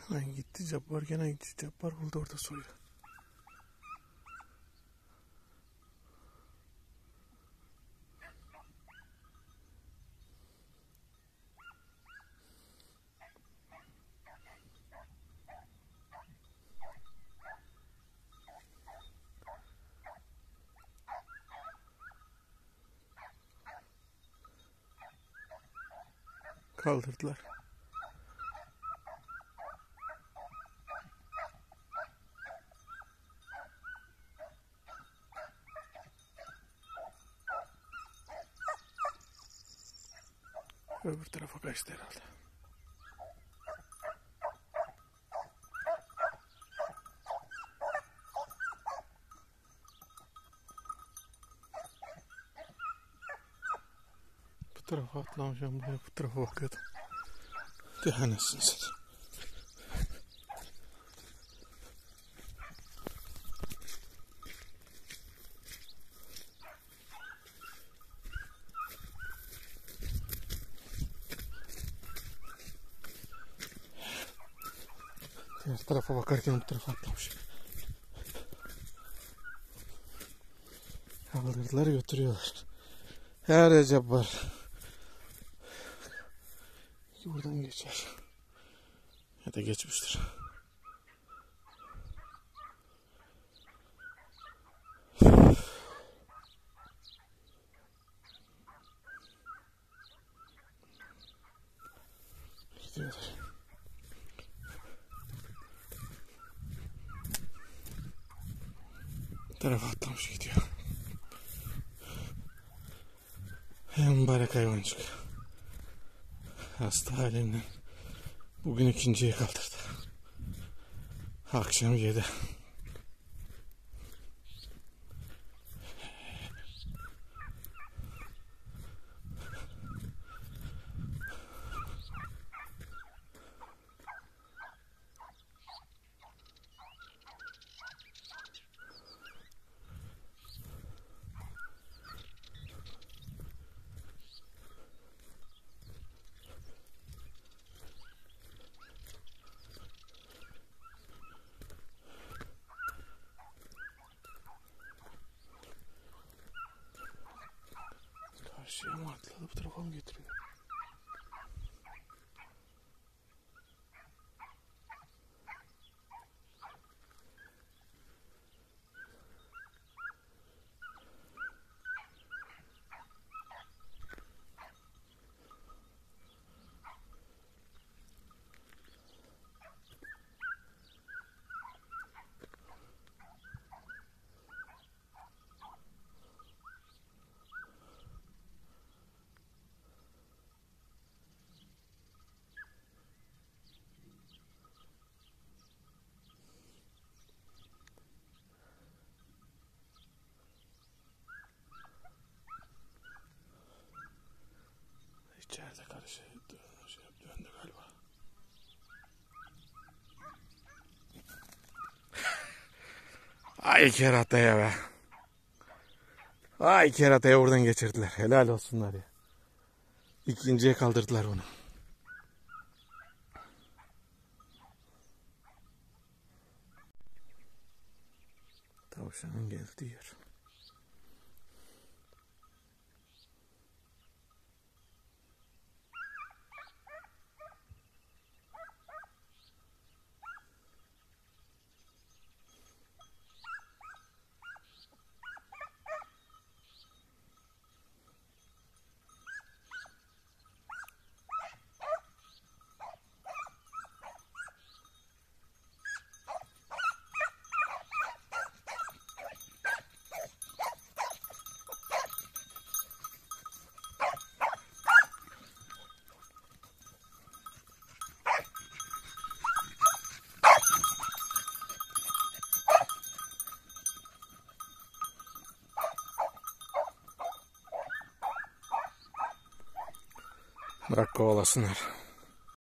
Ay gitti Cabbar, gene gitti Cabbar, buldu orada soyu. Kaldırdılar. Öbür tarafa kaçtı herhalde. Bu tarafa atlamışım, buraya bu tarafa bakıyordum. Dehanesini satayım. Diğer tarafa bakarken bu tarafa atlamış. Kaldırdılar, götürüyorlar. Her Recep var. Buradan geçer. Ya da geçmiştir. Gidiyorlar. Bu tarafa atlamış gidiyor. Mübarek hayvancık. Hasta halinden bugün ikinciye kaldırdı. Akşam 7. Karşıya mı atladı, bu tarafa mı getiriyor? İçeride karışık döndü galiba. Ay kerataya be. Ay kerataya buradan geçirdiler. Helal olsunlar ya. İkinciye kaldırdılar onu. Tavşanın geldiği yer. Bırak kovalasınlar.